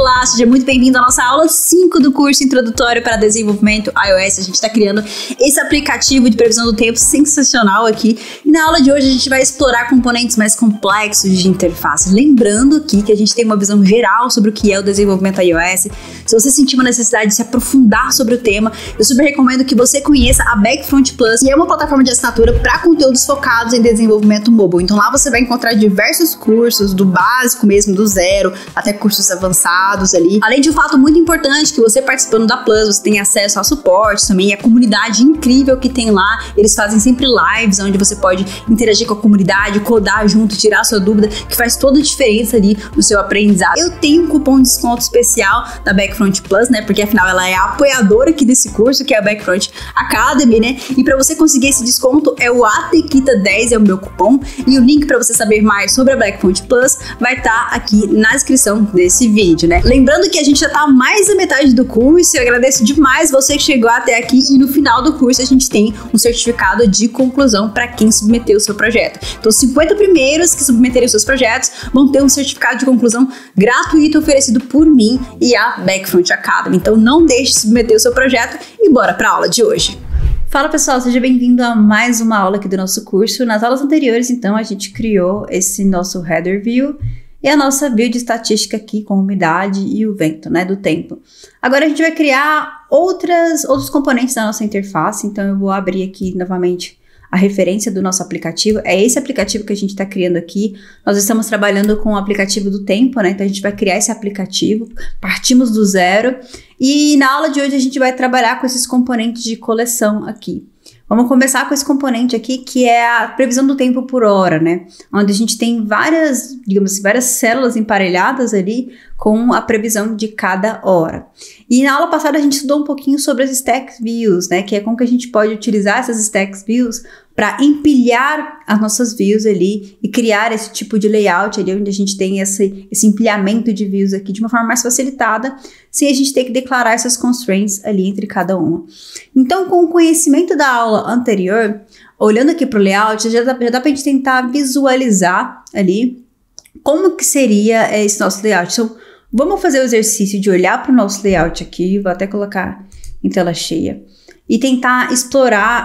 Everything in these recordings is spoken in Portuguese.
Olá, seja muito bem-vindo à nossa aula 5 do curso Introdutório para Desenvolvimento iOS. A gente está criando esse aplicativo de previsão do tempo sensacional aqui. E na aula de hoje a gente vai explorar componentes mais complexos de interface. Lembrando aqui que a gente tem uma visão geral sobre o que é o desenvolvimento iOS. Se você sentir uma necessidade de se aprofundar sobre o tema, eu super recomendo que você conheça a Backfront Plus, que é uma plataforma de assinatura para conteúdos focados em desenvolvimento mobile. Então lá você vai encontrar diversos cursos, do básico mesmo, do zero, até cursos avançados ali. Além de um fato muito importante, que você participando da Plus, você tem acesso a suporte também, a comunidade incrível que tem lá. Eles fazem sempre lives, onde você pode interagir com a comunidade, codar junto, tirar a sua dúvida, que faz toda a diferença ali no seu aprendizado. Eu tenho um cupom de desconto especial da Backfront Plus, né, porque afinal ela é a apoiadora aqui desse curso, que é a Backfront Academy, né, e para você conseguir esse desconto é o ATEQUITA10, é o meu cupom, e o link para você saber mais sobre a Backfront Plus vai estar aqui na descrição desse vídeo, né. Lembrando que a gente já tá mais da metade do curso, eu agradeço demais você que chegou até aqui, e no final do curso a gente tem um certificado de conclusão para quem submeteu o seu projeto. Então, os 50 primeiros que submeterem os seus projetos vão ter um certificado de conclusão gratuito oferecido por mim e a Backfront Academy. Então, não deixe de submeter o seu projeto e bora para a aula de hoje. Fala pessoal, seja bem-vindo a mais uma aula aqui do nosso curso. Nas aulas anteriores, então, a gente criou esse nosso header view e a nossa view de estatística aqui com a umidade e o vento, né, do tempo. Agora a gente vai criar outros componentes da nossa interface, então eu vou abrir aqui novamente a referência do nosso aplicativo. É esse aplicativo que a gente está criando aqui. Nós estamos trabalhando com o aplicativo do tempo, né, então a gente vai criar esse aplicativo, partimos do zero. E na aula de hoje a gente vai trabalhar com esses componentes de coleção aqui. Vamos começar com esse componente aqui, que é a previsão do tempo por hora, né? Onde a gente tem várias, digamos assim, várias células emparelhadas ali com a previsão de cada hora. E na aula passada a gente estudou um pouquinho sobre as stack views, né? Que é como que a gente pode utilizar essas stack views para empilhar as nossas views ali e criar esse tipo de layout ali, onde a gente tem esse empilhamento de views aqui de uma forma mais facilitada, sem a gente ter que declarar essas constraints ali entre cada uma. Então, com o conhecimento da aula anterior, olhando aqui para o layout, já dá para a gente tentar visualizar ali como que seria esse nosso layout. Então, vamos fazer o exercício de olhar para o nosso layout aqui, vou até colocar em tela cheia, e tentar explorar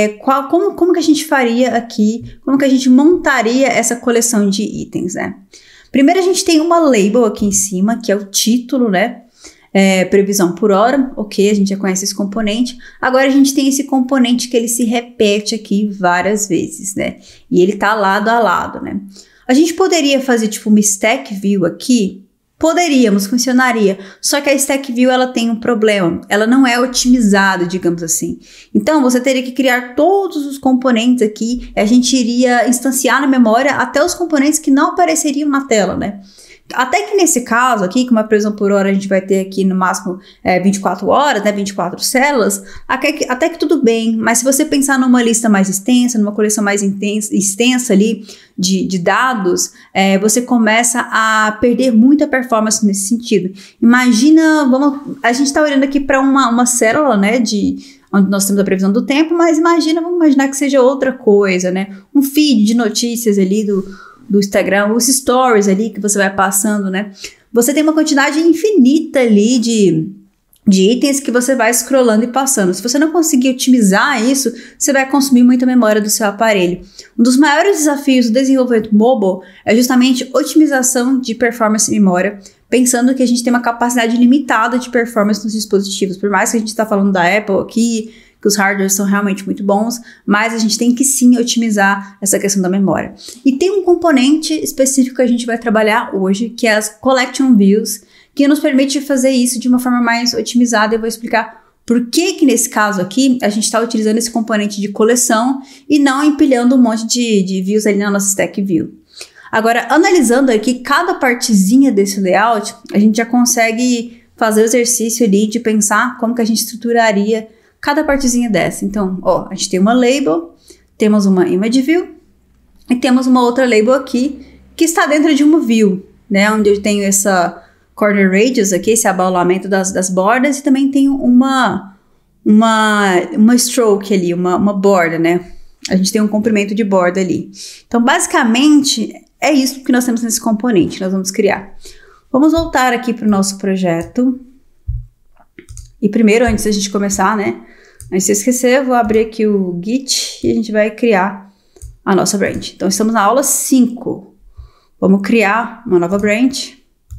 como que a gente faria aqui, como que a gente montaria essa coleção de itens, né? Primeiro a gente tem uma label aqui em cima, que é o título, né? Previsão por hora, ok, a gente já conhece esse componente. Agora a gente tem esse componente que ele se repete aqui várias vezes, né? E ele tá lado a lado, né? A gente poderia fazer tipo uma stack view aqui? Poderíamos, funcionaria, só que a stack view ela tem um problema, ela não é otimizada, digamos assim. Então você teria que criar todos os componentes aqui, e a gente iria instanciar na memória até os componentes que não apareceriam na tela, né? Até que nesse caso aqui, com uma previsão por hora, a gente vai ter aqui no máximo 24 horas, né, 24 células, até que tudo bem, mas se você pensar numa lista mais extensa, numa coleção mais extensa ali de dados, você começa a perder muita performance nesse sentido. Imagina, a gente está olhando aqui para uma célula, né, onde nós temos a previsão do tempo, mas vamos imaginar que seja outra coisa, né, um feed de notícias ali do Instagram, os stories ali que você vai passando, né? Você tem uma quantidade infinita ali de itens que você vai scrollando e passando. Se você não conseguir otimizar isso, você vai consumir muita memória do seu aparelho. Um dos maiores desafios do desenvolvimento mobile é justamente otimização de performance e memória, pensando que a gente tem uma capacidade limitada de performance nos dispositivos. Por mais que a gente está falando da Apple aqui, que os hardwares são realmente muito bons, mas a gente tem que sim otimizar essa questão da memória. E tem um componente específico que a gente vai trabalhar hoje, que é as Collection Views, que nos permite fazer isso de uma forma mais otimizada. Eu vou explicar por que nesse caso aqui a gente está utilizando esse componente de coleção e não empilhando um monte de views ali na nossa stack view. Agora, analisando aqui cada partezinha desse layout, a gente já consegue fazer o exercício ali de pensar como que a gente estruturaria cada partezinha dessa. Então, ó, a gente tem uma label, temos uma image view e temos uma outra label aqui que está dentro de uma view, né? Onde eu tenho essa corner radius aqui, esse abaulamento das bordas, e também tenho uma stroke ali, uma borda, né? A gente tem um comprimento de borda ali. Então, basicamente, é isso que nós temos nesse componente que nós vamos criar. Vamos voltar aqui para o nosso projeto. E primeiro, antes da gente começar, né? Antes de esquecer, eu vou abrir aqui o Git e a gente vai criar a nossa branch. Então, estamos na aula 5. Vamos criar uma nova branch.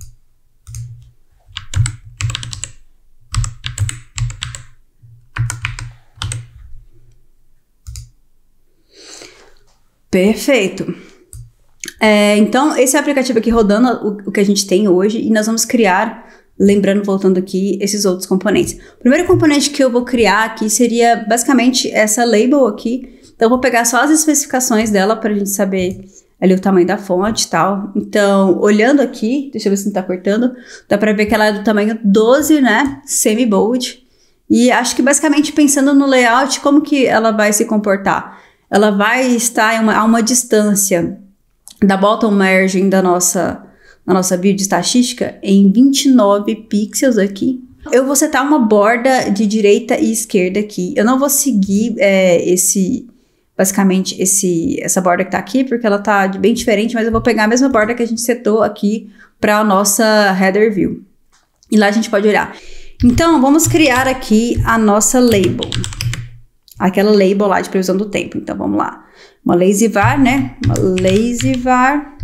Perfeito. Então, esse é o aplicativo aqui rodando o que a gente tem hoje e nós vamos criar, lembrando, voltando aqui, esses outros componentes. O primeiro componente que eu vou criar aqui seria basicamente essa label aqui. Então, eu vou pegar só as especificações dela para a gente saber ali o tamanho da fonte e tal. Então, olhando aqui, deixa eu ver se não tá cortando, dá para ver que ela é do tamanho 12, né? Semi-bold. E acho que basicamente pensando no layout, como que ela vai se comportar? Ela vai estar a uma distância da bottom margin da nossa build estatística em 29 pixels aqui. Eu vou setar uma borda de direita e esquerda aqui. Eu não vou seguir basicamente essa borda que tá aqui, porque ela tá bem diferente, mas eu vou pegar a mesma borda que a gente setou aqui para a nossa header view. E lá a gente pode olhar. Então, vamos criar aqui a nossa label. Aquela label lá de previsão do tempo. Então, vamos lá. Uma lazy var, né? Uma lazy var.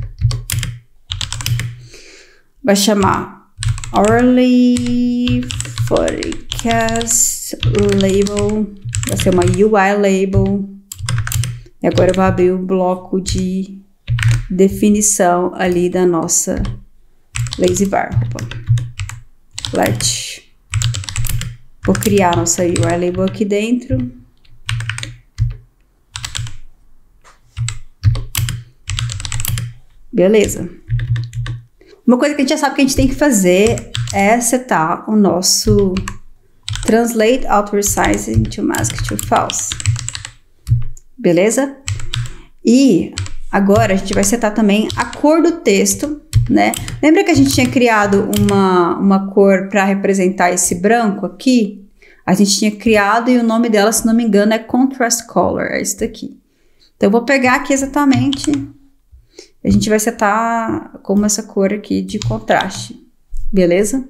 Vai chamar hourly forecast label. Vai ser uma UI label. E agora eu vou abrir o bloco de definição ali da nossa lazy var. Let. Vou criar a nossa UI label aqui dentro. Beleza. Uma coisa que a gente já sabe que a gente tem que fazer é setar o nosso Translate Outer Size to Mask to False. Beleza? E agora a gente vai setar também a cor do texto, né? Lembra que a gente tinha criado uma cor para representar esse branco aqui? A gente tinha criado e o nome dela, se não me engano, é Contrast Color, é isso daqui. Então eu vou pegar aqui exatamente... A gente vai setar como essa cor aqui de contraste, beleza?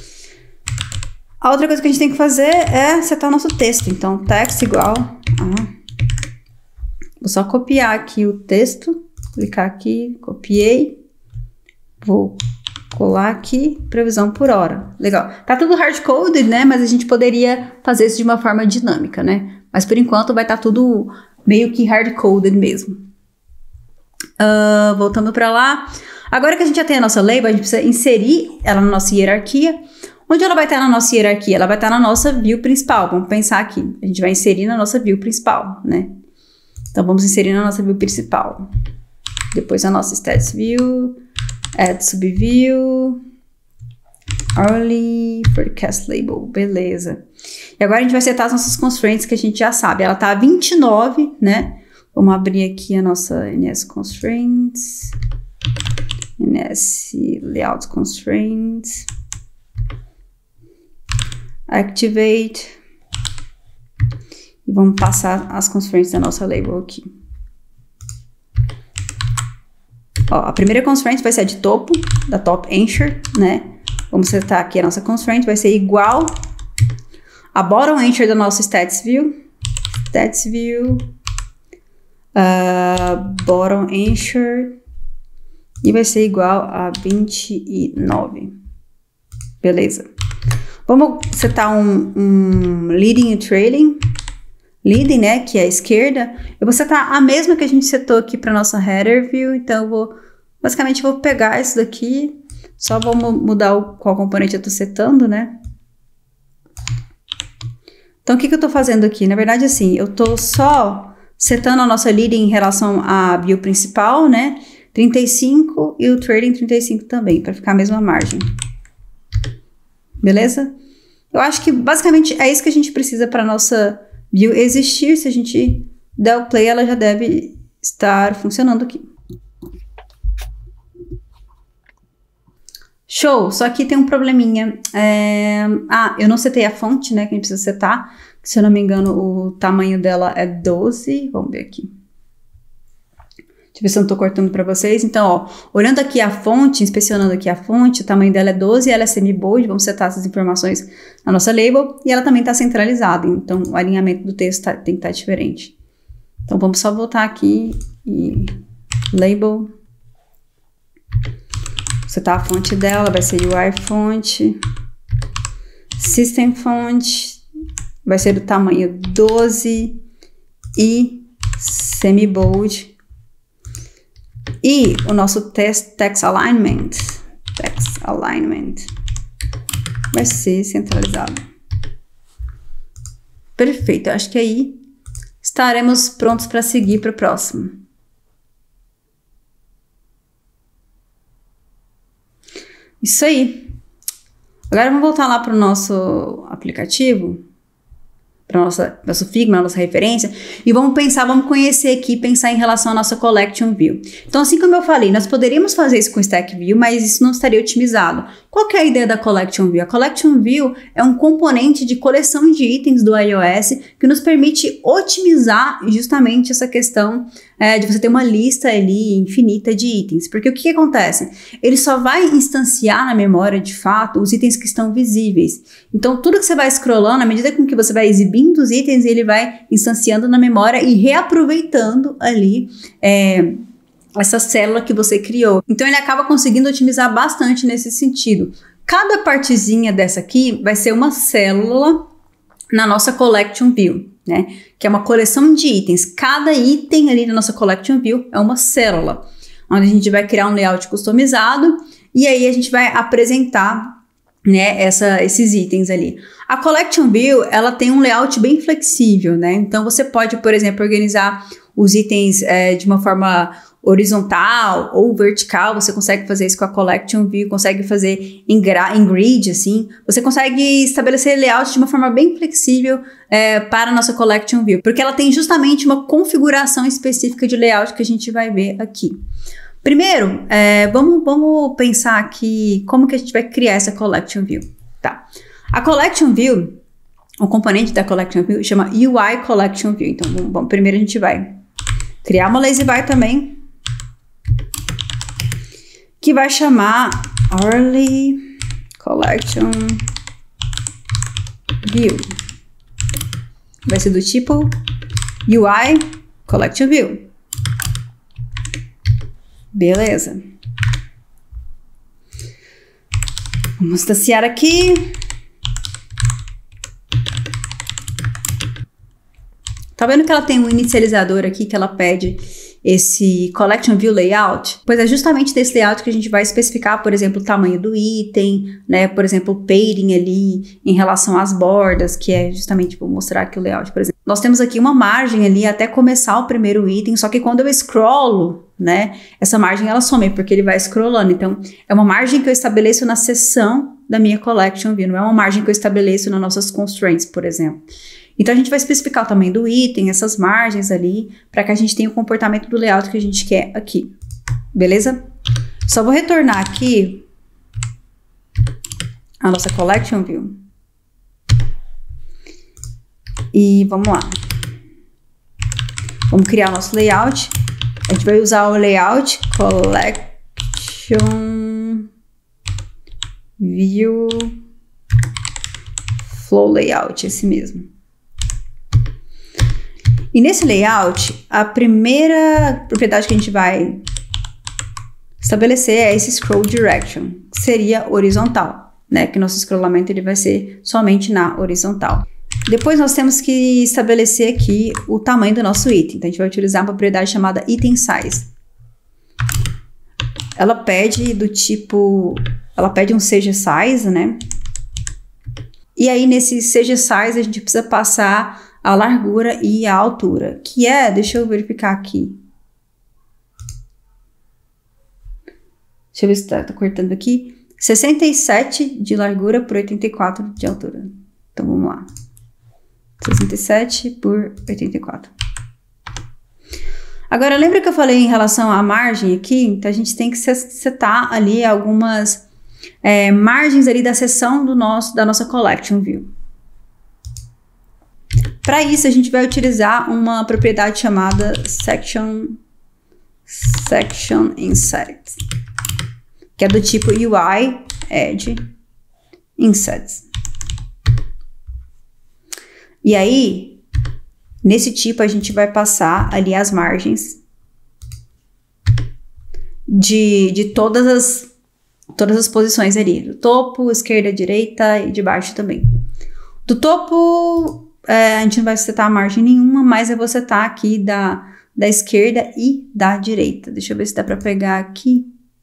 A outra coisa que a gente tem que fazer é setar o nosso texto. Então, text igual a... Vou só copiar aqui o texto, clicar aqui, copiei. Vou colar aqui, previsão por hora. Legal. Tá tudo hard-coded, né? Mas a gente poderia fazer isso de uma forma dinâmica, né? Mas por enquanto vai estar tudo meio que hard-coded mesmo. Voltando para lá. Agora que a gente já tem a nossa label, a gente precisa inserir ela na nossa hierarquia. Onde ela vai estar na nossa hierarquia? Ela vai estar na nossa view principal. Vamos pensar aqui. A gente vai inserir na nossa view principal, né? Então, vamos inserir na nossa view principal. Depois a nossa stats view, add subview, hourly forecast label. Beleza. E agora a gente vai setar as nossas constraints que a gente já sabe. Ela tá a 29, né? Vamos abrir aqui a nossa NS Constraints, NS Layout Constraints, Activate, e vamos passar as constraints da nossa label aqui. Ó, a primeira constraint vai ser a de topo, da Top Anchor, né? Vamos setar aqui a nossa constraint, vai ser igual a Bottom Anchor da nossa Stats View, bottom anchor, e vai ser igual a 29. Beleza. Vamos setar um leading e trailing. Leading, né, que é a esquerda. Eu vou setar a mesma que a gente setou aqui para nossa header view. Então eu basicamente vou pegar isso daqui, só vou mudar qual componente eu tô setando, né? Então o que eu tô fazendo aqui? Na verdade, assim, eu tô só setando a nossa leading em relação à view principal, né? 35 e o trailing 35 também, para ficar a mesma margem. Beleza? Eu acho que basicamente é isso que a gente precisa para nossa view existir. Se a gente der o play, ela já deve estar funcionando aqui. Show! Só que tem um probleminha. Eu não setei a fonte, né? Que a gente precisa setar. Se eu não me engano, o tamanho dela é 12. Vamos ver aqui. eu ver se eu não tô cortando para vocês. Então, ó, olhando aqui a fonte, inspecionando aqui a fonte, o tamanho dela é 12, ela é semi-bold, vamos setar essas informações na nossa label, e ela também tá centralizada, então o alinhamento do texto tem que estar diferente. Então, vamos só voltar aqui e label, setar a fonte dela, vai ser UI fonte, system font, vai ser do tamanho 12 e semi-bold. E o nosso text alignment vai ser centralizado. Perfeito, eu acho que aí estaremos prontos para seguir para o próximo. Isso aí. Agora vamos voltar lá para o nosso aplicativo, para nosso Figma, nossa referência, e vamos conhecer aqui, pensar em relação à nossa Collection View. Então, assim como eu falei, nós poderíamos fazer isso com Stack View, mas isso não estaria otimizado. Qual que é a ideia da Collection View? A Collection View é um componente de coleção de itens do iOS que nos permite otimizar justamente essa questão de você ter uma lista ali infinita de itens. Porque o que acontece? Ele só vai instanciar na memória, de fato, os itens que estão visíveis. Então, tudo que você vai scrollando, à medida com que você vai exibindo os itens, ele vai instanciando na memória e reaproveitando ali essa célula que você criou. Então, ele acaba conseguindo otimizar bastante nesse sentido. Cada partezinha dessa aqui vai ser uma célula na nossa Collection View, né? Que é uma coleção de itens. Cada item ali na nossa Collection View é uma célula, onde a gente vai criar um layout customizado e aí a gente vai apresentar, né, esses itens ali. A Collection View, ela tem um layout bem flexível, né? Então, você pode, por exemplo, organizar os itens de uma forma horizontal ou vertical. Você consegue fazer isso com a Collection View, consegue fazer em grid, assim. Você consegue estabelecer layout de uma forma bem flexível para a nossa Collection View, porque ela tem justamente uma configuração específica de layout que a gente vai ver aqui. Primeiro, vamos pensar aqui como que a gente vai criar essa Collection View. Tá. A Collection View, o componente da Collection View chama UI Collection View. Então, primeiro a gente vai criar uma lazy by também, que vai chamar Early Collection View. Vai ser do tipo UI Collection View. Beleza. Vamos instanciar aqui. Tá vendo que ela tem um inicializador aqui que ela pede esse Collection View Layout? Pois é justamente desse layout que a gente vai especificar, por exemplo, o tamanho do item, né? Por exemplo, o padding ali em relação às bordas, que é justamente, vou mostrar aqui o layout, por exemplo. Nós temos aqui uma margem ali até começar o primeiro item, só que quando eu scrollo, né? Essa margem ela some, porque ele vai scrollando. Então, é uma margem que eu estabeleço na seção da minha Collection View, não é uma margem que eu estabeleço nas nossas constraints, por exemplo. Então, a gente vai especificar o tamanho do item, essas margens ali, para que a gente tenha o comportamento do layout que a gente quer aqui. Beleza? Só vou retornar aqui a nossa Collection View. E vamos lá. Vamos criar o nosso layout. A gente vai usar o layout Collection View Flow Layout, esse mesmo. E nesse layout, a primeira propriedade que a gente vai estabelecer é esse scroll direction, que seria horizontal, né? Que nosso scrollamento ele vai ser somente na horizontal. Depois nós temos que estabelecer aqui o tamanho do nosso item. Então a gente vai utilizar uma propriedade chamada item size. Ela pede um CG size, né? E aí nesse CG size a gente precisa passar a largura e a altura, que é, deixa eu verificar aqui. Deixa eu ver se tá cortando aqui. 67 de largura por 84 de altura. Então vamos lá. 67 por 84. Agora, lembra que eu falei em relação à margem aqui? Então a gente tem que setar ali algumas margens ali da seção da nossa Collection View. Para isso, a gente vai utilizar uma propriedade chamada Section Section Insights, que é do tipo UI Edge Insights. E aí, nesse tipo, a gente vai passar ali as margens de todas as posições ali, do topo, esquerda, direita e de baixo também. Do topo, a gente não vai setar margem nenhuma, mas eu vou setar aqui da esquerda e da direita. Deixa eu ver se dá pra pegar aqui.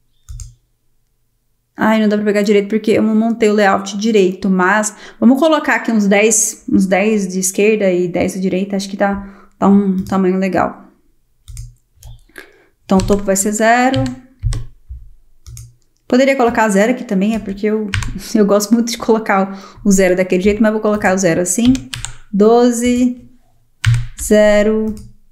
Ai, não dá pra pegar direito porque eu não montei o layout direito, mas vamos colocar aqui uns 10 de esquerda e 10 de direita, acho que dá um tamanho legal. Então o topo vai ser 0. Poderia colocar 0 aqui também, é porque eu gosto muito de colocar o 0 daquele jeito, mas vou colocar o 0 assim. 12, 0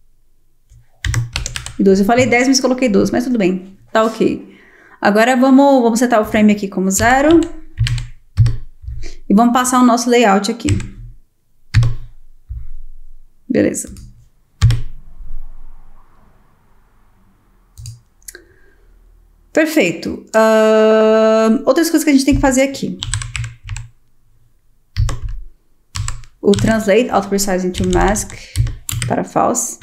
e 12. Eu falei 10, mas coloquei 12, mas tudo bem, tá ok. Agora vamos setar o frame aqui como 0. E vamos passar o nosso layout aqui. Beleza. Perfeito. Outras coisas que a gente tem que fazer aqui. O Translate Auto Precise into Mask para False,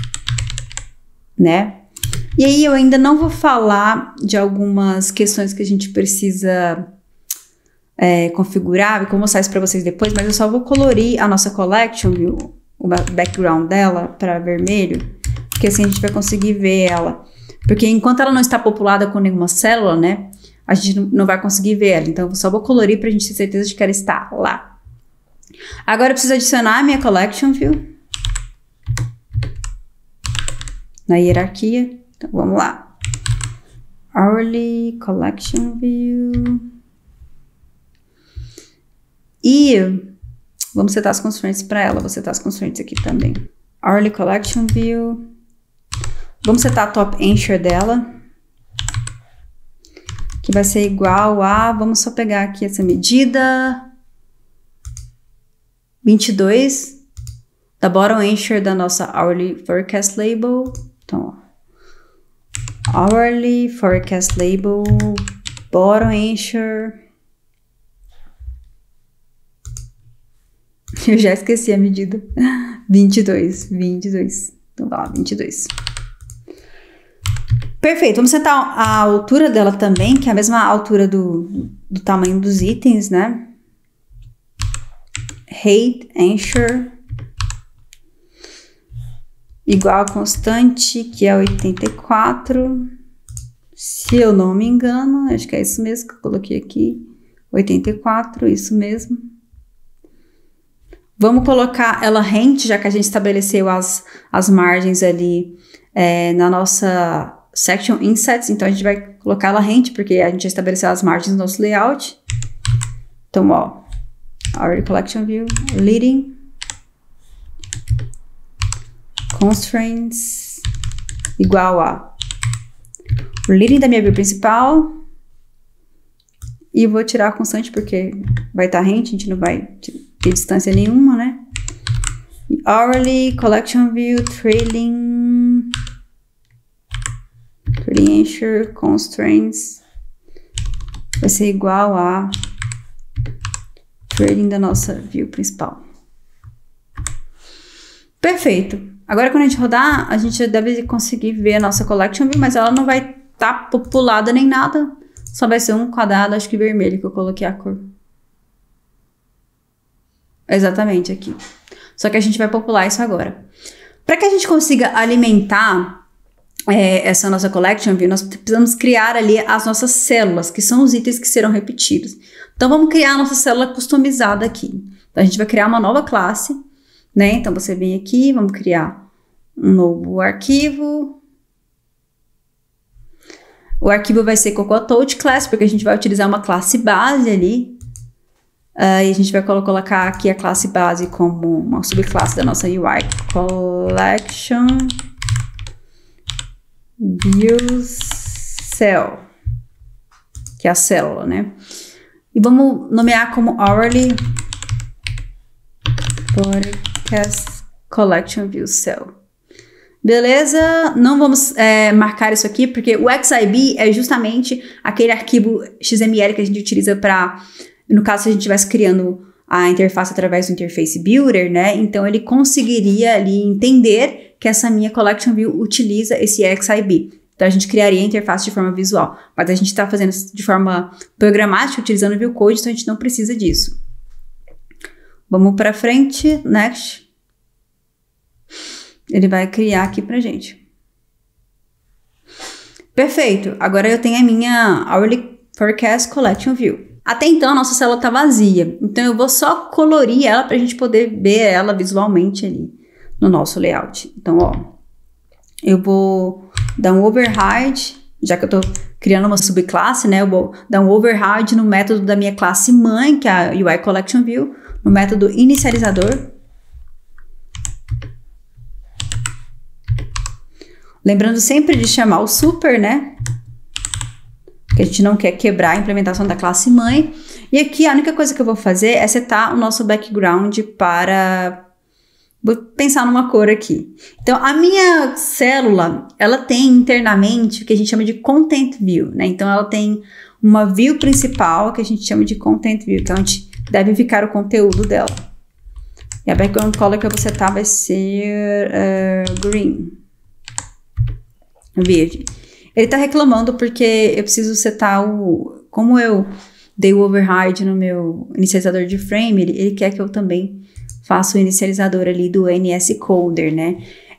né? E aí eu ainda não vou falar de algumas questões que a gente precisa configurar, vou mostrar isso para vocês depois, mas eu só vou colorir a nossa collection, viu? O background dela para vermelho, porque assim a gente vai conseguir ver ela. Porque enquanto ela não está populada com nenhuma célula, né, a gente não vai conseguir ver ela. Então eu só vou colorir para a gente ter certeza de que ela está lá. Agora eu preciso adicionar a minha collection view na hierarquia. Então, vamos lá. Hourly Collection View. E vamos setar as constraints para ela. Vou setar as constraints aqui também. Hourly Collection View. Vamos setar a top answer dela. Que vai ser igual a... Vamos só pegar aqui essa medida. 22. Da bottom answer da nossa Hourly Forecast Label. Então, ó. Hourly Forecast Label, bottom answer. Eu já esqueci a medida. 22. Então vai lá, 22. Perfeito, vamos setar a altura dela também, que é a mesma altura do tamanho dos itens, né? Height answer. Igual a constante, que é 84. Se eu não me engano, acho que é isso mesmo que eu coloquei aqui. 84, isso mesmo. Vamos colocar ela rente, já que a gente estabeleceu as margens ali na nossa Section Insights. Então, a gente vai colocar ela rente, porque a gente já estabeleceu as margens no nosso layout. Então, ó, Our Collection View, Leading. Constraints igual a o leading da minha view principal e vou tirar a constante porque vai estar rente, a gente não vai ter distância nenhuma, né? E hourly collection view trailing answer constraints vai ser igual a trailing da nossa view principal. Perfeito. Agora, quando a gente rodar, a gente deve conseguir ver a nossa collection view, mas ela não vai estar populada nem nada. Só vai ser um quadrado, acho que vermelho, que eu coloquei a cor. Exatamente, aqui. Só que a gente vai popular isso agora. Para que a gente consiga alimentar essa nossa collection view, nós precisamos criar ali as nossas células, que são os itens que serão repetidos. Então, vamos criar a nossa célula customizada aqui. Então, a gente vai criar uma nova classe, né? Então, você vem aqui, vamos criar um novo arquivo. O arquivo vai ser Cocotouch Class, porque a gente vai utilizar uma classe base ali. E a gente vai colocar aqui a classe base como uma subclasse da nossa UI Collection Views Cell, que é a célula, né? E vamos nomear como Hourly Forecast Collection View Cell. Beleza? Não vamos marcar isso aqui, porque o XIB é justamente aquele arquivo XML que a gente utiliza para, no caso, se a gente estivesse criando a interface através do Interface Builder, né? Então, ele conseguiria ali entender que essa minha Collection View utiliza esse XIB. Então, a gente criaria a interface de forma visual. Mas a gente está fazendo de forma programática, utilizando o View Code, então a gente não precisa disso. Vamos para frente. Next. Ele vai criar aqui pra gente. Perfeito. Agora eu tenho a minha Hourly Forecast Collection View. Até então, a nossa célula tá vazia. Então, eu vou só colorir ela pra gente poder ver ela visualmente ali no nosso layout. Então, ó, eu vou dar um override, já que eu tô criando uma subclasse, né? Eu vou dar um override no método da minha classe mãe, que é a UI Collection View, no método inicializador. Lembrando sempre de chamar o super, né? Que a gente não quer quebrar a implementação da classe mãe. E aqui a única coisa que eu vou fazer é setar o nosso background para... Vou pensar numa cor aqui. Então, a minha célula, ela tem internamente o que a gente chama de Content View, né? Então, ela tem uma view principal que a gente chama de Content View, que é onde deve ficar o conteúdo dela. E a background color que eu vou setar vai ser green. Verde. Ele tá reclamando porque eu preciso setar o... Como eu dei o override no meu inicializador de frame, ele quer que eu também faça o inicializador ali do NSCoder, né?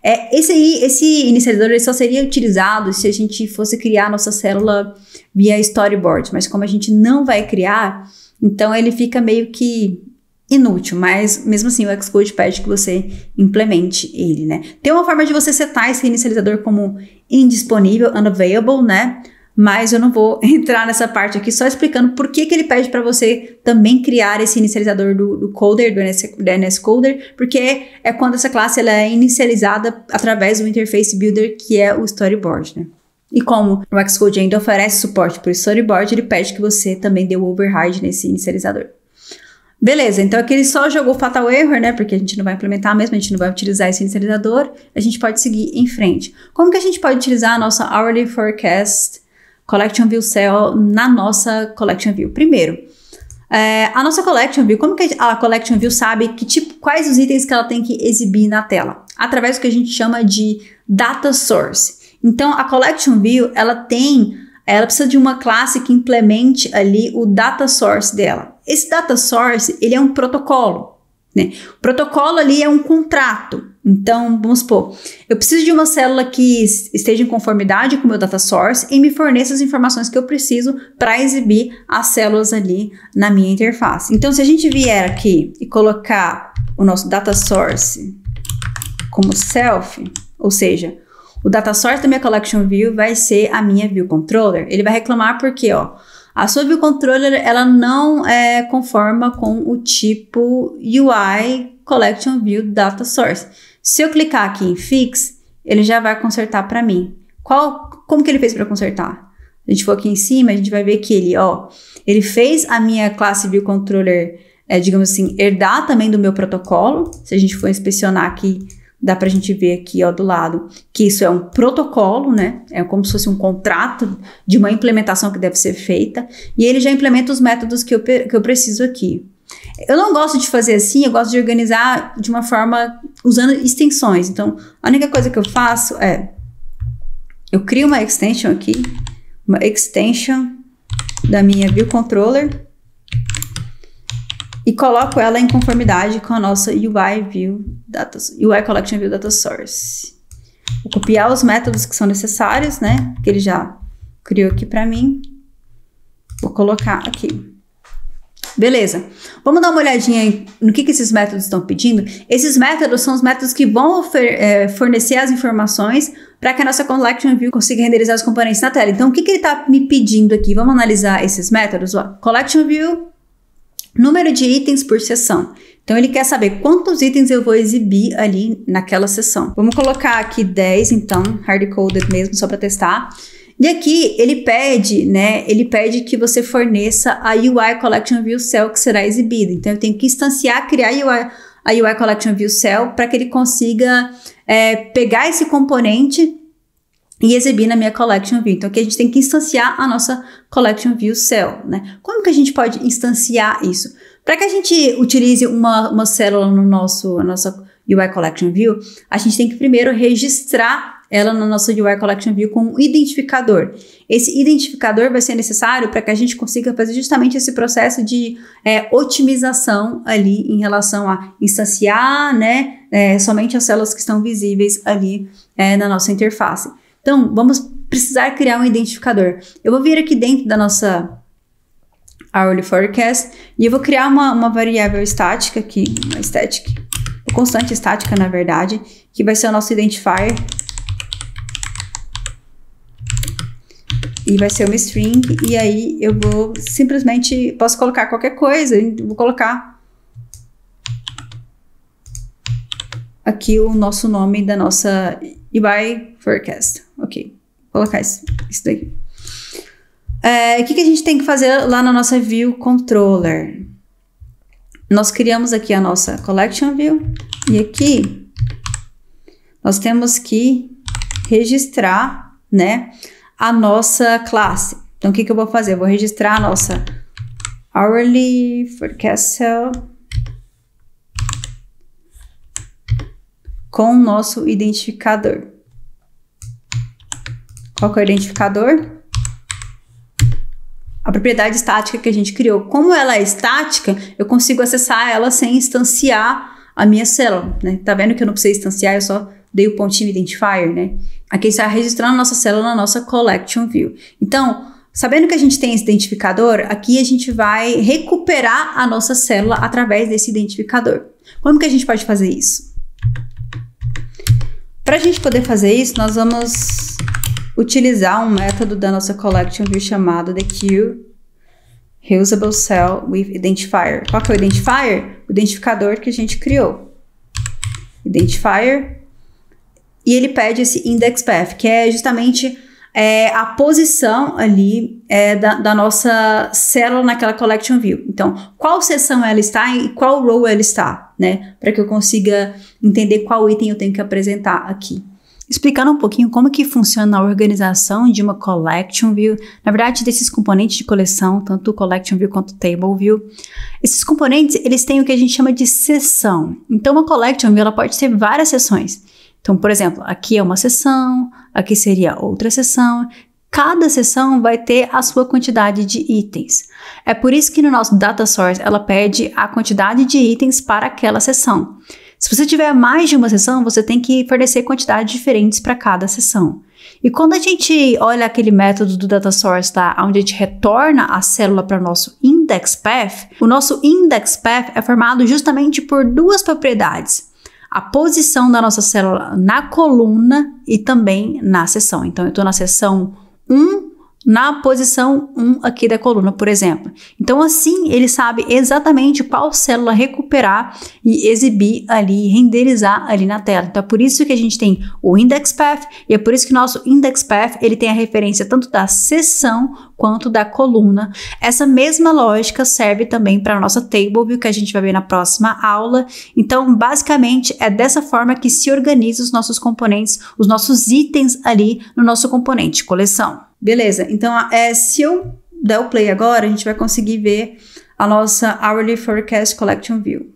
Esse inicializador ele só seria utilizado se a gente fosse criar a nossa célula via storyboard, mas como a gente não vai criar, então ele fica meio que inútil, mas mesmo assim o Xcode pede que você implemente ele, né? Tem uma forma de você setar esse inicializador como indisponível, unavailable, né? Mas eu não vou entrar nessa parte aqui, só explicando por que ele pede para você também criar esse inicializador do coder, do NSCoder, porque é quando essa classe ela é inicializada através do Interface Builder, que é o storyboard, né? E como o Xcode ainda oferece suporte para o storyboard, ele pede que você também dê o override nesse inicializador. Beleza, então aqui ele só jogou fatal error, né? Porque a gente não vai implementar mesmo, a gente não vai utilizar esse inicializador, a gente pode seguir em frente. Como que a gente pode utilizar a nossa Hourly Forecast Collection View Cell na nossa Collection View? Primeiro, a nossa Collection View, como que a Collection View sabe quais os itens que ela tem que exibir na tela? Através do que a gente chama de Data Source. Então, a Collection View, ela precisa de uma classe que implemente ali o Data Source dela. Esse Data Source, ele é um protocolo, né? O protocolo ali é um contrato. Então, vamos supor, eu preciso de uma célula que esteja em conformidade com o meu Data Source e me forneça as informações que eu preciso para exibir as células ali na minha interface. Então, se a gente vier aqui e colocar o nosso Data Source como self, ou seja, o Data Source da minha Collection View vai ser a minha View Controller. Ele vai reclamar porque, ó, a sua View Controller, ela não conforma com o tipo UI Collection View Data Source. Se eu clicar aqui em Fix, ele já vai consertar para mim. Como que ele fez para consertar? A gente for aqui em cima, a gente vai ver que ele fez a minha classe View Controller, digamos assim, herdar também do meu protocolo. Se a gente for inspecionar aqui, dá pra gente ver aqui, ó, do lado, que isso é um protocolo, né? É como se fosse um contrato de uma implementação que deve ser feita. E ele já implementa os métodos que eu preciso aqui. Eu não gosto de fazer assim, eu gosto de organizar de uma forma usando extensões. Então, a única coisa que eu faço eu crio uma extension aqui, uma extension da minha View Controller e coloco ela em conformidade com a nossa UI Collection View Data Source. Vou copiar os métodos que são necessários, né? Que ele já criou aqui para mim. Vou colocar aqui. Beleza. Vamos dar uma olhadinha no que esses métodos estão pedindo. Esses métodos são os métodos que vão fornecer as informações para que a nossa Collection View consiga renderizar os componentes na tela. Então, o que ele está me pedindo aqui? Vamos analisar esses métodos. Ó, Collection View, número de itens por sessão. Então, ele quer saber quantos itens eu vou exibir ali naquela sessão. Vamos colocar aqui 10, então, hard-coded mesmo, só para testar. E aqui, ele pede, né, que você forneça a UI Collection View Cell que será exibida. Então, eu tenho que instanciar, criar a UI Collection View Cell para que ele consiga pegar esse componente e exibir na minha Collection View. Então, aqui a gente tem que instanciar a nossa Collection View Cell, né? Como que a gente pode instanciar isso? Para que a gente utilize uma célula no nossa UI Collection View, a gente tem que primeiro registrar ela na nossa UI Collection View com um identificador. Esse identificador vai ser necessário para que a gente consiga fazer justamente esse processo de otimização ali em relação a instanciar, né, somente as células que estão visíveis ali na nossa interface. Então, vamos precisar criar um identificador. Eu vou vir aqui dentro da nossa Hourly Forecast e eu vou criar uma variável estática aqui, uma static, constante estática, na verdade, que vai ser o nosso identifier. E vai ser uma string, e aí eu vou simplesmente, posso colocar qualquer coisa, vou colocar aqui o nosso nome da nossa UI Forecast. Ok, vou colocar isso daqui. O que a gente tem que fazer lá na nossa View Controller? Nós criamos aqui a nossa Collection View, e aqui nós temos que registrar, né, a nossa classe. Então, o que eu vou fazer? Eu vou registrar a nossa Hourly Forecast Cell com o nosso identificador. Qual que é o identificador? A propriedade estática que a gente criou. Como ela é estática, eu consigo acessar ela sem instanciar a minha célula, né? Tá vendo que eu não precisei instanciar, eu só dei o pontinho identifier, né? Aqui está registrando a nossa célula na nossa Collection View. Então, sabendo que a gente tem esse identificador, aqui a gente vai recuperar a nossa célula através desse identificador. Como que a gente pode fazer isso? Para a gente poder fazer isso, nós vamos utilizar um método da nossa Collection View chamado QUeusaBleCell.withIdentifier. Qual que é o identifier? O identificador que a gente criou. Identifier. E ele pede esse index path, que é justamente a posição ali da nossa célula naquela collection view. Então, qual seção ela está e qual row ela está, né? Para que eu consiga entender qual item eu tenho que apresentar aqui. Explicando um pouquinho como que funciona a organização de uma collection view, na verdade, desses componentes de coleção, tanto o collection view quanto o table view. Esses componentes, eles têm o que a gente chama de seção. Então, uma collection view, ela pode ter várias seções. Então, por exemplo, aqui é uma seção, aqui seria outra seção. Cada seção vai ter a sua quantidade de itens. É por isso que no nosso data source, ela pede a quantidade de itens para aquela seção. Se você tiver mais de uma seção, você tem que fornecer quantidades diferentes para cada seção. E quando a gente olha aquele método do data source lá, onde a gente retorna a célula para o nosso index path, o nosso index path é formado justamente por duas propriedades. A posição da nossa célula na coluna e também na seção. Então, eu estou na seção 1, na posição 1 aqui da coluna, por exemplo. Então, assim, ele sabe exatamente qual célula recuperar e exibir ali, renderizar ali na tela. Então, é por isso que a gente tem o index path e é por isso que o nosso index path, ele tem a referência tanto da seção quanto da coluna. Essa mesma lógica serve também para a nossa table view, que a gente vai ver na próxima aula. Então, basicamente, é dessa forma que se organiza os nossos componentes, os nossos itens ali no nosso componente coleção. Beleza, então se eu der o play agora, a gente vai conseguir ver a nossa Hourly Forecast Collection View.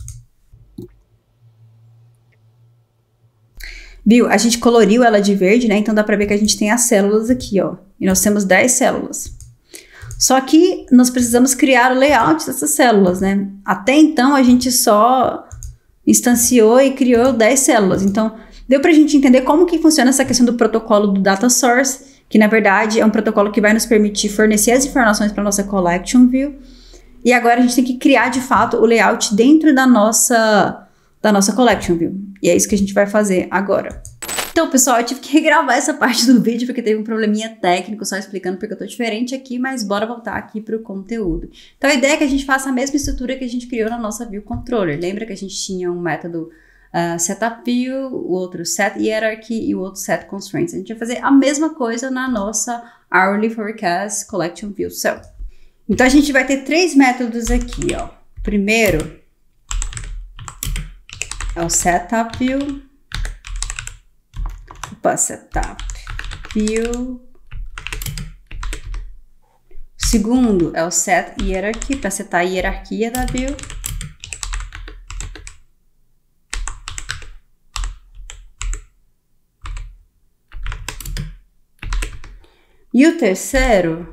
Viu? A gente coloriu ela de verde, né? Então dá pra ver que a gente tem as células aqui, ó. E nós temos 10 células. Só que nós precisamos criar o layout dessas células, né? Até então a gente só instanciou e criou 10 células. Então deu pra gente entender como que funciona essa questão do protocolo do data source, que na verdade é um protocolo que vai nos permitir fornecer as informações para a nossa Collection View. E agora a gente tem que criar de fato o layout dentro da nossa Collection View. E é isso que a gente vai fazer agora. Então, pessoal, eu tive que regravar essa parte do vídeo porque teve um probleminha técnico, só explicando porque eu tô diferente aqui, mas bora voltar aqui pro conteúdo. Então, a ideia é que a gente faça a mesma estrutura que a gente criou na nossa View Controller. Lembra que a gente tinha um método SetUpView, o outro SetHierarchy e o outro SetConstraints. A gente vai fazer a mesma coisa na nossa Hourly Forecast Collection View Cell. Então, a gente vai ter 3 métodos aqui, ó. Primeiro, é o Setup View. Opa, Setup View. O segundo é o Set Hierarchy, para setar a hierarquia da view. E o terceiro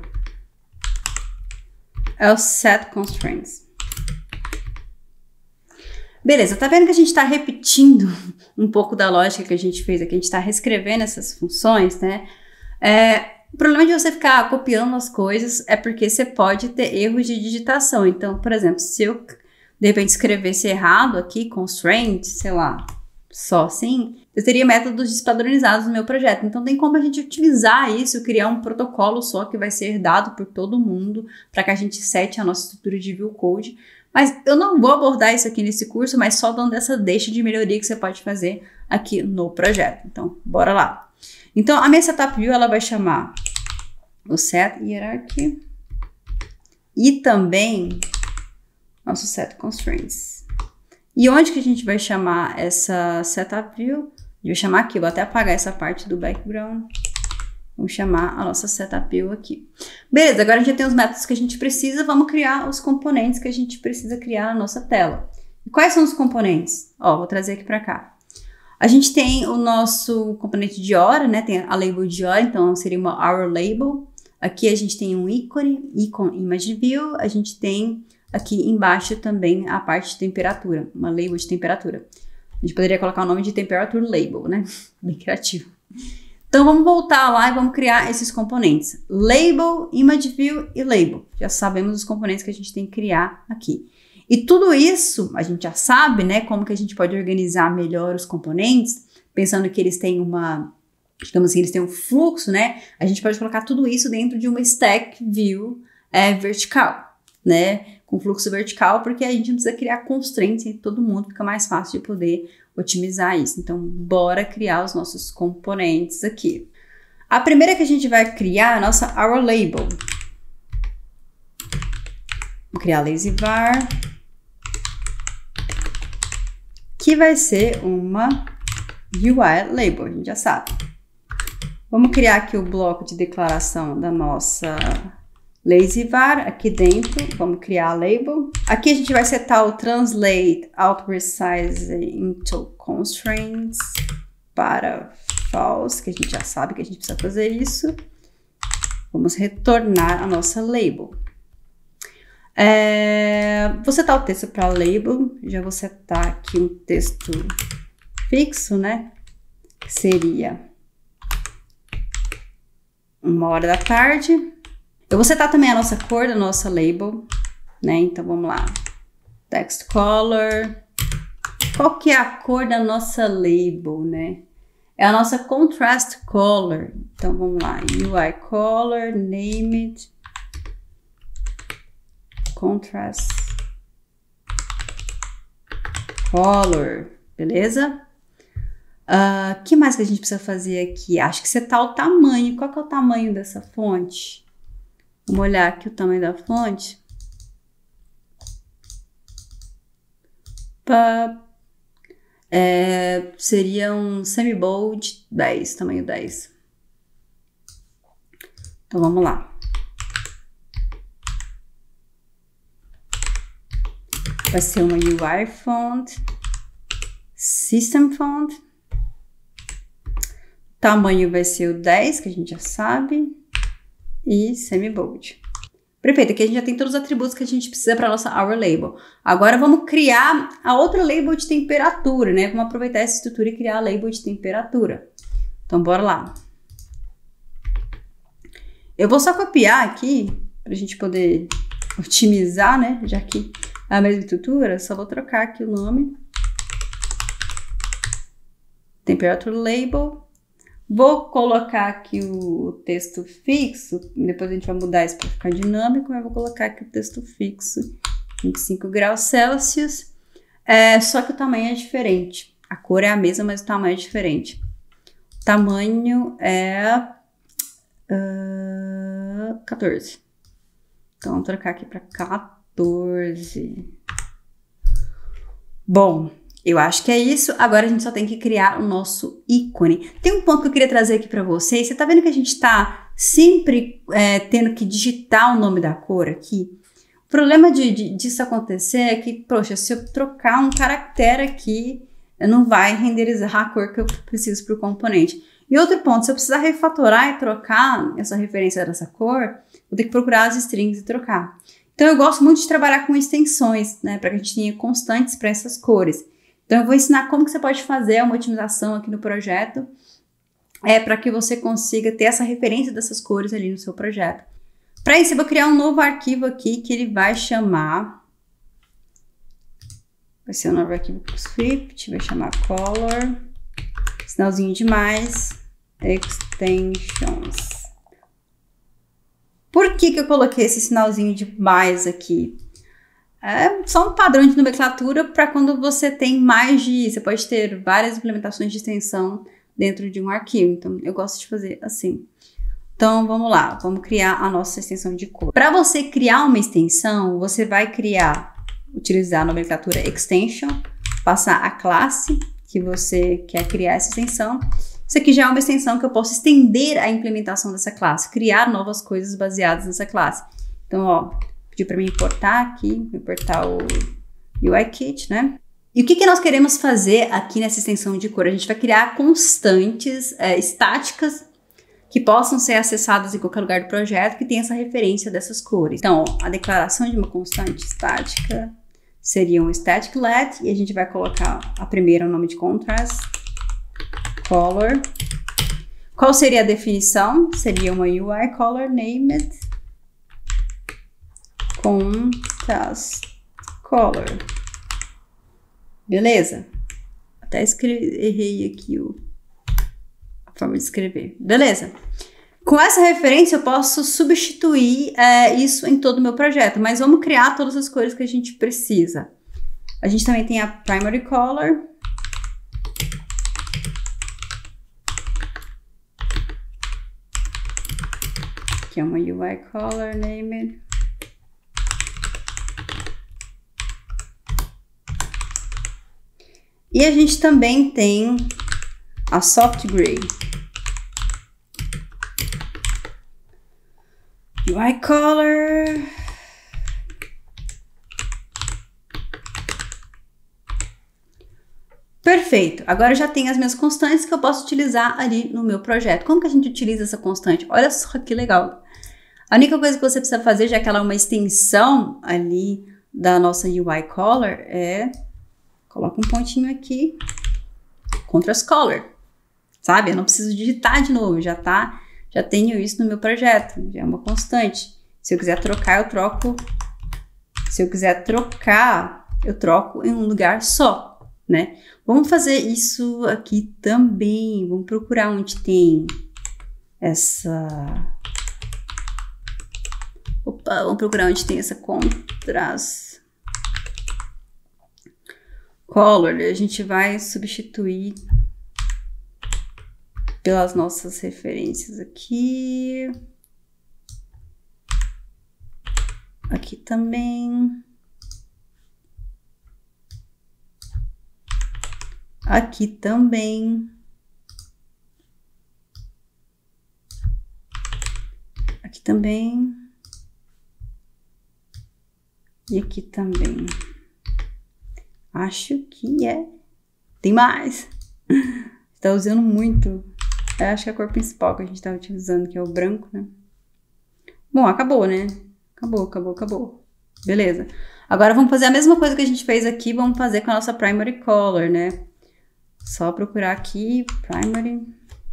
é o Set Constraints. Beleza, tá vendo que a gente está repetindo um pouco da lógica que a gente fez aqui? A gente está reescrevendo essas funções, né? O problema de você ficar copiando as coisas é porque você pode ter erros de digitação. Então, por exemplo, se eu de repente escrevesse errado aqui, constraint, sei lá, só assim, eu teria métodos despadronizados no meu projeto. Então, tem como a gente utilizar isso, criar um protocolo só que vai ser dado por todo mundo para que a gente sete a nossa estrutura de view code. Mas eu não vou abordar isso aqui nesse curso, mas só dando essa deixa de melhoria que você pode fazer aqui no projeto. Então, bora lá. Então, a minha setup view, ela vai chamar o set hierarchy e também nosso set constraints. E onde que a gente vai chamar essa setup view? Eu vou chamar aqui, vou até apagar essa parte do background. Vamos chamar a nossa setup view aqui. Beleza, agora a gente já tem os métodos que a gente precisa, vamos criar os componentes que a gente precisa criar na nossa tela. E quais são os componentes? Ó, vou trazer aqui para cá. A gente tem o nosso componente de hora, né? Tem a label de hora, então seria uma hour label. Aqui a gente tem um ícone, icon image view. A gente tem aqui embaixo também a parte de temperatura, uma label de temperatura. A gente poderia colocar o nome de temperature label, né? Bem criativo. Então vamos voltar lá e vamos criar esses componentes. Label, image view e label. Já sabemos os componentes que a gente tem que criar aqui. E tudo isso, a gente já sabe, né, como que a gente pode organizar melhor os componentes, pensando que eles têm digamos assim, eles têm um fluxo, né, a gente pode colocar tudo isso dentro de uma stack view vertical, né, com fluxo vertical, porque a gente não precisa criar constraints em todo mundo, fica mais fácil de poder otimizar isso. Então, bora criar os nossos componentes aqui. A primeira que a gente vai criar é a nossa hour label. Vou criar lazy var, que vai ser uma UI label, a gente já sabe. Vamos criar aqui o bloco de declaração da nossa lazy var, aqui dentro, vamos criar a label. Aqui a gente vai setar o translate out resize into constraints para false, que a gente já sabe que a gente precisa fazer isso. Vamos retornar a nossa label. Vou setar o texto para label, já vou setar aqui um texto fixo, né? Que seria 1h da tarde. Eu vou setar também a nossa cor da nossa label, né? Então vamos lá. Text color. Qual que é a cor da nossa label, né? É a nossa contrast color. Então vamos lá. UI color, name it. Contrast color, beleza? Que mais que a gente precisa fazer aqui? Acho que setar o tamanho. Qual que é o tamanho dessa fonte? Vamos olhar aqui o tamanho da fonte. Seria um semi-bold 10, tamanho 10. Então vamos lá. Vai ser uma UI font, system font. Tamanho vai ser o 10, que a gente já sabe, e semi-bold. Perfeito, aqui a gente já tem todos os atributos que a gente precisa para nossa hour label. Agora vamos criar a outra label de temperatura, né? Vamos aproveitar essa estrutura e criar a label de temperatura. Então, bora lá. Eu vou só copiar aqui, para a gente poder otimizar, né? Já que a mesma estrutura, só vou trocar aqui o nome. Temperature label. Vou colocar aqui o texto fixo, depois a gente vai mudar isso para ficar dinâmico, mas vou colocar aqui o texto fixo, 25 graus Celsius. Só que o tamanho é diferente. A cor é a mesma, mas o tamanho é diferente. O tamanho é 14. Então, vamos trocar aqui para 14. Bom, Eu acho que é isso. Agora a gente só tem que criar o nosso ícone. Tem um ponto que eu queria trazer aqui para vocês. Você tá vendo que a gente tá sempre tendo que digitar o nome da cor aqui? O problema disso acontecer é que, poxa, se eu trocar um caractere aqui, não vai renderizar a cor que eu preciso para o componente. E outro ponto, se eu precisar refatorar e trocar essa referência dessa cor, vou ter que procurar as strings e trocar. Então eu gosto muito de trabalhar com extensões, né, para que a gente tenha constantes para essas cores. Então eu vou ensinar como que você pode fazer uma otimização aqui no projeto, para que você consiga ter essa referência dessas cores ali no seu projeto. Para isso eu vou criar um novo arquivo aqui que ele vai chamar, vai ser um novo arquivo script, vai chamar color, sinalzinho de mais, extensions. Por que eu coloquei esse sinalzinho de mais aqui? É só um padrão de nomenclatura para quando você tem você pode ter várias implementações de extensão dentro de um arquivo. Então, eu gosto de fazer assim. Então, vamos lá. Vamos criar a nossa extensão de cor. Para você criar uma extensão, você vai utilizar a nomenclatura extension, passar a classe que você quer criar essa extensão. Isso aqui já é uma extensão que eu posso estender a implementação dessa classe, criar novas coisas baseadas nessa classe. Então, ó, pediu para mim importar aqui, importar o UIKit, né? E o que nós queremos fazer aqui nessa extensão de cor? A gente vai criar constantes estáticas que possam ser acessadas em qualquer lugar do projeto que tenha essa referência dessas cores. Então, ó, a declaração de uma constante estática seria um static let, e a gente vai colocar a primeira, o nome de contrast, color. Qual seria a definição? Seria uma UI color named contrast color. Beleza? Até errei aqui a forma de escrever. Beleza? Com essa referência eu posso substituir isso em todo o meu projeto, mas vamos criar todas as cores que a gente precisa. A gente também tem a primary color. Que é uma UI color named. E a gente também tem a soft gray. UI color. Perfeito. Agora eu já tenho as minhas constantes que eu posso utilizar ali no meu projeto. Como que a gente utiliza essa constante? Olha só que legal. A única coisa que você precisa fazer, já que ela é uma extensão ali da nossa UI color, coloca um pontinho aqui, contrast color, sabe? Eu não preciso digitar de novo, já tenho isso no meu projeto, já é uma constante. Se eu quiser trocar, eu troco. Se eu quiser trocar, eu troco em um lugar só, né? Vamos fazer isso aqui também. Vamos procurar onde tem essa... Opa, vamos procurar onde tem essa contrast color. A gente vai substituir pelas nossas referências aqui. Aqui também. Aqui também. Aqui também. E aqui também. Acho que tem mais. Está usando muito. Eu acho que é a cor principal que a gente está utilizando, que é o branco, né? Bom, acabou, né? Acabou. Beleza. Agora vamos fazer a mesma coisa que a gente fez aqui, vamos fazer com a nossa primary color, né? Só procurar aqui, primary.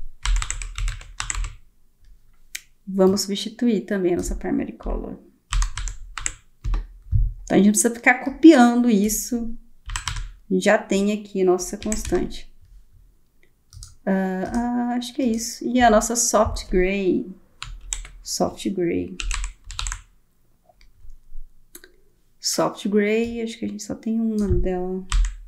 Vamos substituir também a nossa primary color. Então, a gente não precisa ficar copiando isso. A gente já tem aqui a nossa constante. Acho que é isso. E a nossa soft gray. Soft gray, acho que a gente só tem uma dela.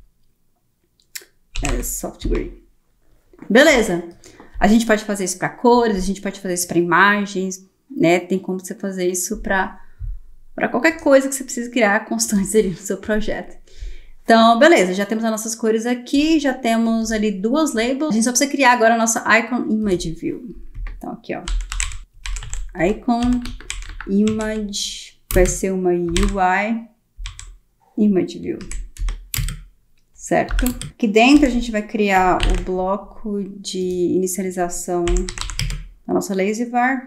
Soft gray. Beleza. A gente pode fazer isso para cores, a gente pode fazer isso para imagens, né? Tem como você fazer isso para qualquer coisa que você precise criar constantes ali no seu projeto. Então, beleza, já temos as nossas cores aqui, já temos ali 2 labels. A gente só precisa criar agora a nossa Icon Image View. Então, aqui, ó. Icon Image vai ser uma UI Image View. Certo? Aqui dentro a gente vai criar o bloco de inicialização da nossa lazy var.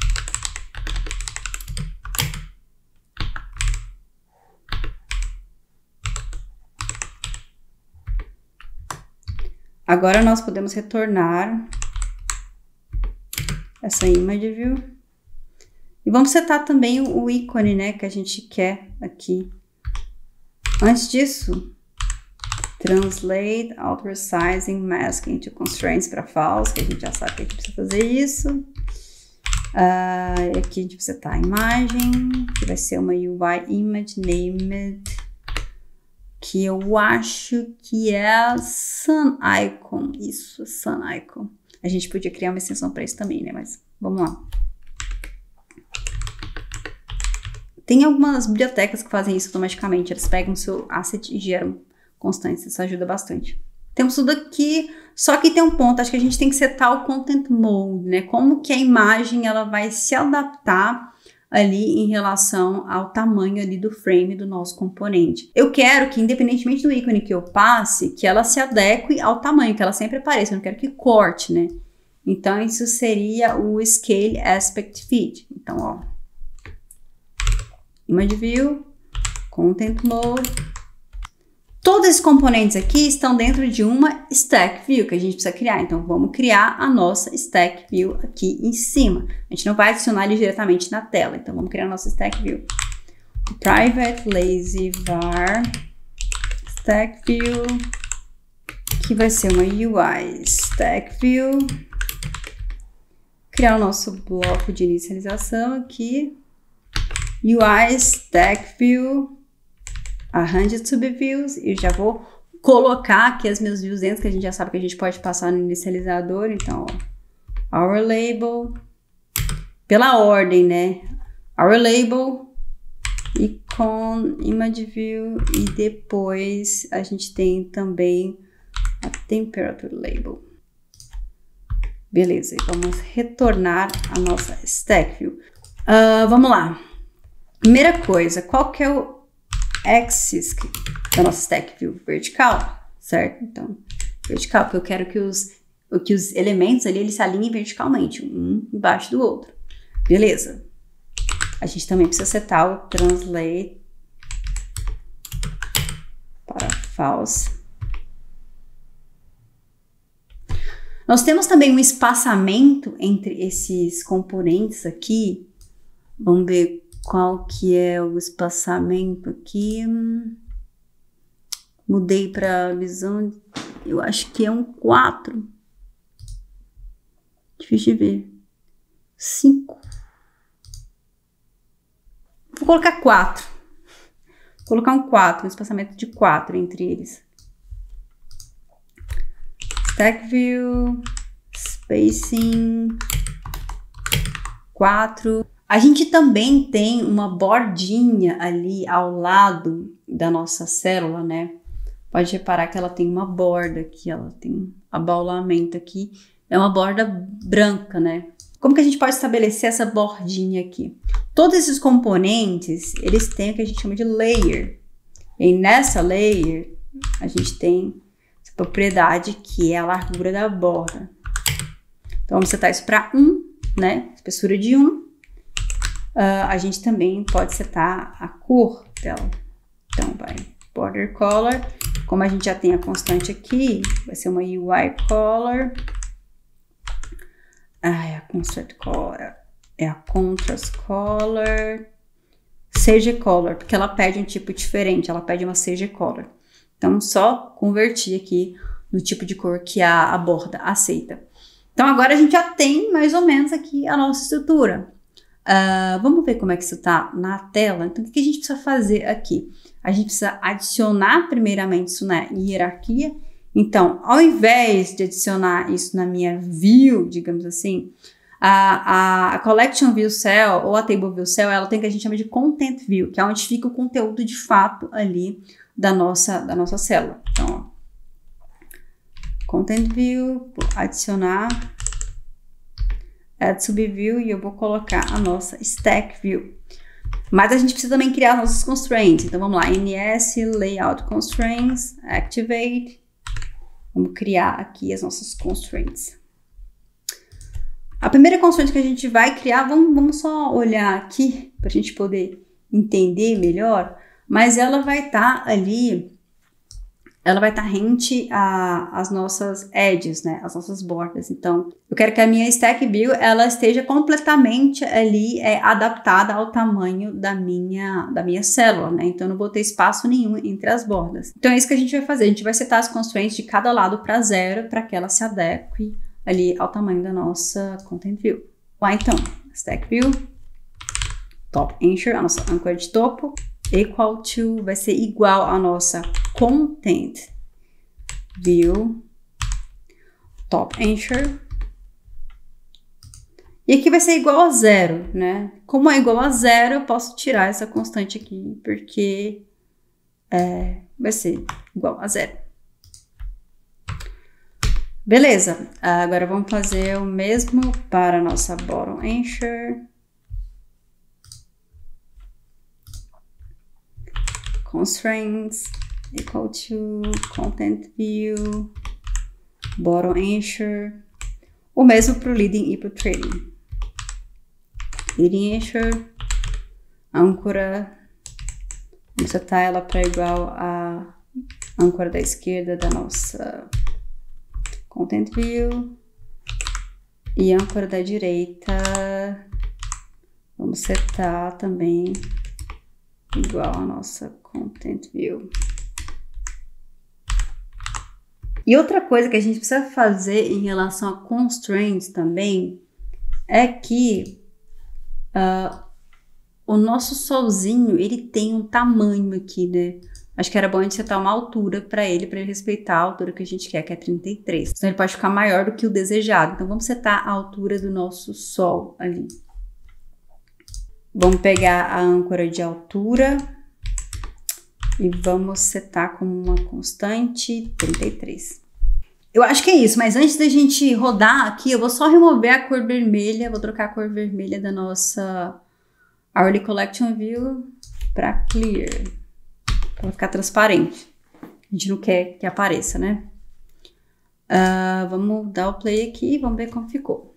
Agora nós podemos retornar essa image view. E vamos setar também o ícone, né, que a gente quer aqui. Antes disso, translate outer resizing mask into constraints para false, que a gente já sabe que a gente precisa fazer isso. Aqui a gente precisa setar a imagem, que vai ser uma UI image named, que eu acho que é a Sun Icon. Isso, Sun Icon. A gente podia criar uma extensão para isso também, né? Mas vamos lá. Tem algumas bibliotecas que fazem isso automaticamente. Eles pegam o seu asset e geram constantes. Isso ajuda bastante. Temos tudo aqui, só que tem um ponto. Acho que a gente tem que setar o Content Mode, né? Como que a imagem ela vai se adaptar ali em relação ao tamanho ali do frame do nosso componente. Eu quero que, independentemente do ícone que eu passe, que ela se adeque ao tamanho, que ela sempre apareça. Eu não quero que corte, né? Então, isso seria o Scale Aspect Fit. Então, ó. Image View, Content Mode. Todos esses componentes aqui estão dentro de uma Stack View que a gente precisa criar. Então, vamos criar a nossa Stack View aqui em cima. A gente não vai adicionar ele diretamente na tela. Então, vamos criar a nossa Stack View. Private Lazy Var Stack View, que vai ser uma UI Stack View. Criar o nosso bloco de inicialização aqui. UI Stack View. 100 subviews, e já vou colocar aqui as minhas views dentro, que a gente já sabe que a gente pode passar no inicializador. Então, ó, our label, pela ordem, né? Our label, icon, image view, e depois a gente tem também a temperature label. Beleza, e vamos retornar a nossa stack view. Vamos lá. Primeira coisa, qual que é o axis da nossa stack view? Vertical, certo? Então, vertical, porque eu quero que os elementos ali, eles se alinhem verticalmente, um embaixo do outro. Beleza. A gente também precisa setar o translate para false. Nós temos também um espaçamento entre esses componentes aqui. Vamos ver qual que é o espaçamento aqui. Mudei para visão, eu acho que é um 4. Difícil de ver. 5. Vou colocar 4. Vou colocar um 4, um espaçamento de 4 entre eles. Stack View, Spacing, 4. A gente também tem uma bordinha ali ao lado da nossa célula, né? Pode reparar que ela tem uma borda aqui, ela tem um abaulamento aqui. É uma borda branca, né? Como que a gente pode estabelecer essa bordinha aqui? Todos esses componentes, eles têm o que a gente chama de layer. E nessa layer, a gente tem essa propriedade que é a largura da borda. Então, vamos setar isso para 1, né? Espessura de 1. A gente também pode setar a cor dela. Então, vai border color. Como a gente já tem a constante aqui, vai ser uma UI color. A construct color é a contrast color. CG color, porque ela pede um tipo diferente, ela pede uma CG color. Então, só convertir aqui no tipo de cor que a borda aceita. Então, agora a gente já tem mais ou menos aqui a nossa estrutura. Vamos ver como é que isso tá na tela. Então, o que a gente precisa fazer aqui? A gente precisa adicionar primeiramente isso na hierarquia. Então, ao invés de adicionar isso na minha view, digamos assim, A Collection View Cell ou a Table View Cell, ela tem o que a gente chama de Content View, que é onde fica o conteúdo de fato ali da nossa célula. Então, ó, Content View, vou adicionar, Add Subview e eu vou colocar a nossa Stack View. Mas a gente precisa também criar nossos constraints. Então, vamos lá, NS, Layout Constraints, Activate. Vamos criar aqui as nossas constraints. A primeira constraint que a gente vai criar, vamos só olhar aqui para a gente poder entender melhor, mas ela vai estar ali, ela vai estar rente às nossas edges, né, as nossas bordas. Então, eu quero que a minha Stack View, ela esteja completamente ali adaptada ao tamanho da minha célula, né, então eu não vou ter espaço nenhum entre as bordas. Então é isso que a gente vai fazer, a gente vai setar as constraints de cada lado para 0, para que ela se adeque ali ao tamanho da nossa Content View. Lá então, Stack View, Top Anchor, a nossa âncora de topo, equal to, vai ser igual à nossa Content View, Top Anchor. E aqui vai ser igual a 0, né? Como é igual a 0, eu posso tirar essa constante aqui, porque vai ser igual a 0. Beleza, agora vamos fazer o mesmo para a nossa Bottom Anchor. Constraints, equal to, Content View, Bottom Anchor. O mesmo para o Leading e para o Trailing. Leading Anchor, âncora, vamos setar ela para igual a âncora da esquerda da nossa Content View, e âncora da direita, vamos setar também igual a nossa Content View. E outra coisa que a gente precisa fazer em relação a constraints também é que o nosso solzinho, ele tem um tamanho aqui, né? Acho que era bom a gente setar uma altura para ele respeitar a altura que a gente quer, que é 33. Então ele pode ficar maior do que o desejado. Então vamos setar a altura do nosso sol ali. Vamos pegar a âncora de altura e vamos setar como uma constante 33. Eu acho que é isso, mas antes da gente rodar aqui, eu vou só remover a cor vermelha, vou trocar a cor vermelha da nossa Hourly Collection View para Clear. Para ficar transparente. A gente não quer que apareça, né? Vamos dar o play aqui e vamos ver como ficou.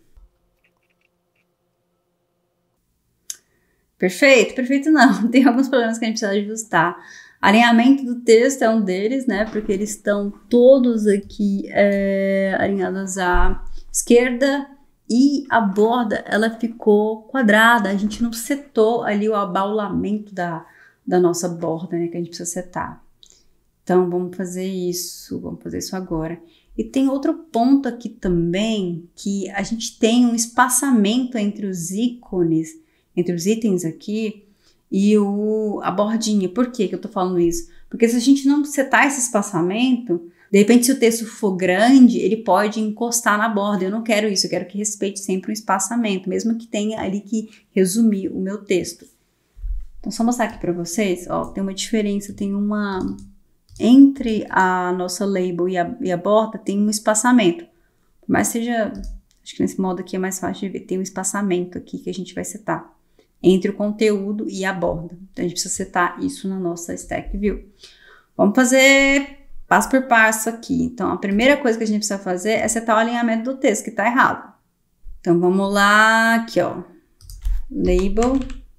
Perfeito? Perfeito não. Tem alguns problemas que a gente precisa ajustar. Alinhamento do texto é um deles, né? Porque eles estão todos aqui alinhados à esquerda e a borda, ela ficou quadrada. A gente não setou ali o abaulamento da nossa borda, né, que a gente precisa setar. Então, vamos fazer isso agora. E tem outro ponto aqui também, que a gente tem um espaçamento entre os ícones, entre os itens aqui e a bordinha. Por que eu tô falando isso? Porque se a gente não setar esse espaçamento, de repente se o texto for grande, ele pode encostar na borda. Eu não quero isso, eu quero que respeite sempre um espaçamento, mesmo que tenha ali que resumir o meu texto. Então, só mostrar aqui para vocês, ó, tem uma diferença, tem uma... Entre a nossa label e a borda, tem um espaçamento. Por mais que seja... Acho que nesse modo aqui é mais fácil de ver. Tem um espaçamento aqui que a gente vai setar. Entre o conteúdo e a borda. Então, a gente precisa setar isso na nossa Stack View. Vamos fazer passo por passo aqui. Então, a primeira coisa que a gente precisa fazer é setar o alinhamento do texto, que está errado. Então, vamos lá, aqui, ó. Label...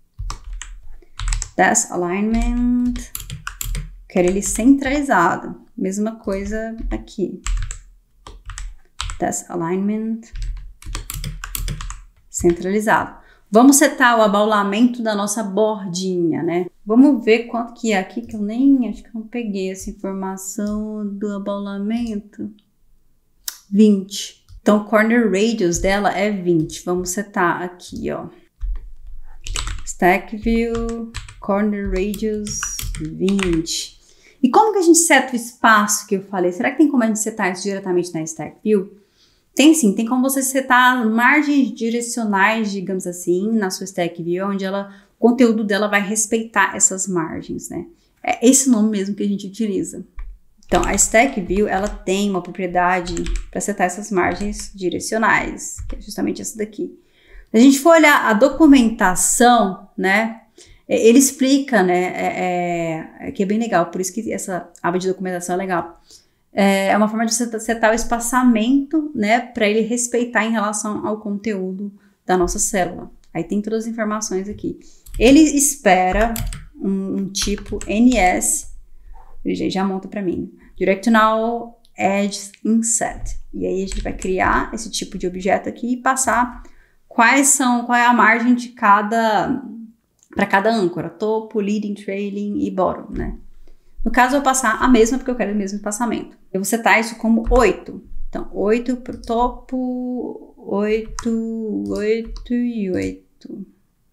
This alignment, quero ele centralizado, mesma coisa aqui, This alignment, centralizado. Vamos setar o abaulamento da nossa bordinha, né? Vamos ver quanto que é aqui, que eu nem, acho que eu não peguei essa informação do abaulamento. 20. Então, o corner radius dela é 20. Vamos setar aqui, ó. Stack View, Corner Radius 20. E como que a gente seta o espaço que eu falei? Será que tem como a gente setar isso diretamente na Stack View? Tem sim, tem como você setar margens direcionais, digamos assim, na sua Stack View, onde o conteúdo dela vai respeitar essas margens, né? É esse nome mesmo que a gente utiliza. Então, a Stack View, ela tem uma propriedade para setar essas margens direcionais, que é justamente essa daqui. Se a gente for olhar a documentação, né, ele explica, né, que é bem legal, por isso que essa aba de documentação é legal. É uma forma de setar o espaçamento, né, para ele respeitar em relação ao conteúdo da nossa célula. Aí tem todas as informações aqui. Ele espera um tipo NS, ele já monta para mim, Directional Edge Inset. E aí a gente vai criar esse tipo de objeto aqui e passar qual é a margem de para cada âncora, topo, leading, trailing e bottom, né? No caso, eu vou passar a mesma porque eu quero o mesmo espaçamento. Eu vou setar isso como 8. Então, 8 para o topo, 8, 8 e 8.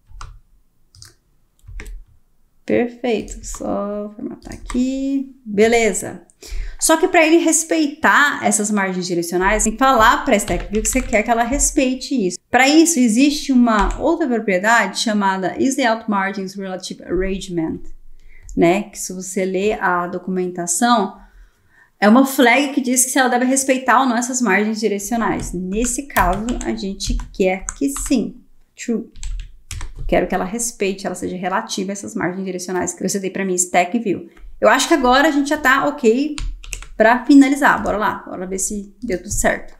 Perfeito. Só formatar aqui. Beleza. Só que para ele respeitar essas margens direcionais, tem que falar para a Stack View que você quer que ela respeite isso. Para isso, existe uma outra propriedade chamada isLayout Margins Relative Arrangement, né? Que se você ler a documentação, é uma flag que diz que se ela deve respeitar ou não essas margens direcionais. Nesse caso, a gente quer que sim. True. Quero que ela respeite, ela seja relativa a essas margens direcionais que eu citei para mim, Stack View. Eu acho que agora a gente já tá ok para finalizar. Bora lá, bora ver se deu tudo certo.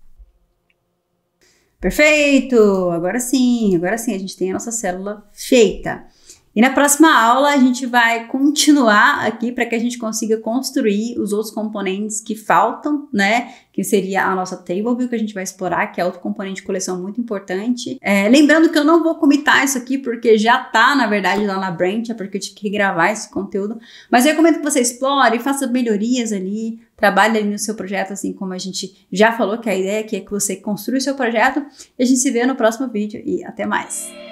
Perfeito! Agora sim, a gente tem a nossa célula feita. E na próxima aula a gente vai continuar aqui para que a gente consiga construir os outros componentes que faltam, né? Que seria a nossa Table View, que a gente vai explorar, que é outro componente de coleção muito importante. Lembrando que eu não vou comitar isso aqui, porque já tá, na verdade, lá na Branch, é porque eu tive que regravar esse conteúdo. Mas eu recomendo que você explore, faça melhorias ali, trabalhe ali no seu projeto, assim como a gente já falou, que a ideia aqui é que você construa o seu projeto. E a gente se vê no próximo vídeo e até mais!